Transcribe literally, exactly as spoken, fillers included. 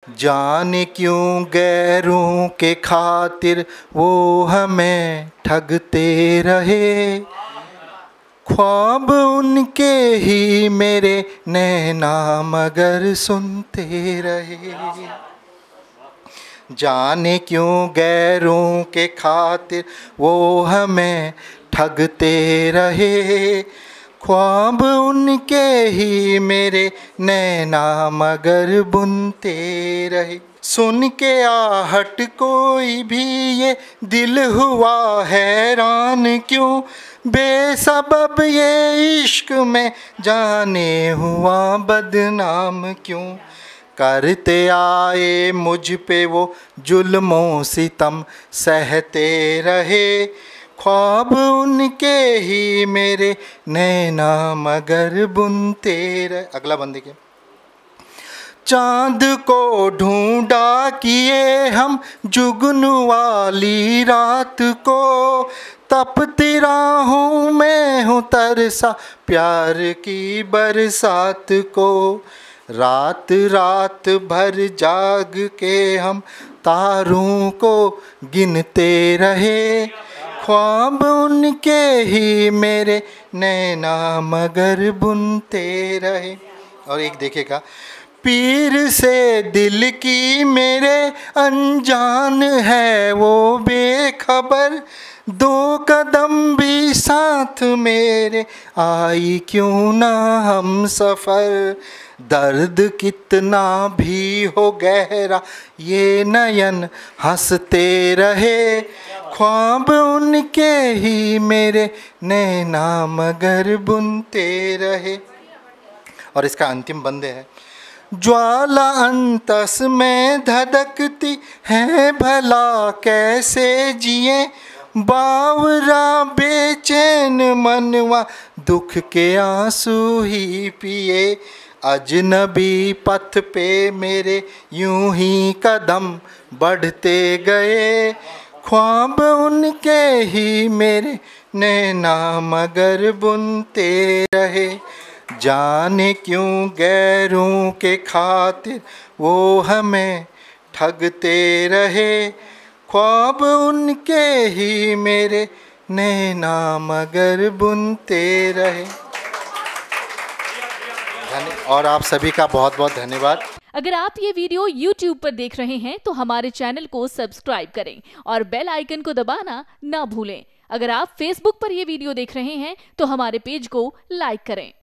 जाने क्यों गैरों के खातिर वो हमें ठगते रहे, ख्वाब उनके ही मेरे नैना मगर सुनते रहे। जाने क्यों गैरों के खातिर वो हमें ठगते रहे, ख्वाब उनके ही मेरे नैना मगर बुनते रहे। सुन के आहट कोई भी ये दिल हुआ हैरान क्यों, बेसबब ये इश्क में जाने हुआ बदनाम क्यों। करते आए मुझ पे वो जुल्मों सितम सहते रहे, ख्वाब उनके ही मेरे नैना मगर बुनते रहे। अगला बंदे के चाँद को ढूंढा किए हम जुगनू वाली रात को, तपती राहों में हूँ तरसा प्यार की बरसात को। रात रात भर जाग के हम तारों को गिनते रहे, ख्वाब उनके ही मेरे नैना मगर बुनते रहे। और एक देखेगा, पीर से दिल की मेरे अनजान है वो बेखबर, दो कदम भी साथ मेरे आई क्यों ना हम सफ़र। दर्द कितना भी हो गहरा ये नयन हंसते रहे, ख्वाब उनके ही मेरे नैना मगर बुनते रहे। और इसका अंतिम बंदे है, ज्वाला अंतस में धधकती है भला कैसे जिए, बावरा बेचैन मनवा दुख के आंसू ही पिए। अजनबी पथ पे मेरे यूं ही कदम बढ़ते गए, ख्वाब उनके ही मेरे नैना मगर बुनते रहे। जाने क्यों गैरों के खातिर वो हमें ठगते रहे, ख्वाब उनके ही मेरे नैना मगर बुनते रहे। और आप सभी का बहुत बहुत धन्यवाद। अगर आप ये वीडियो यूट्यूब पर देख रहे हैं तो हमारे चैनल को सब्सक्राइब करें और बेल आइकन को दबाना ना भूलें। अगर आप फेसबुक पर ये वीडियो देख रहे हैं तो हमारे पेज को लाइक करें।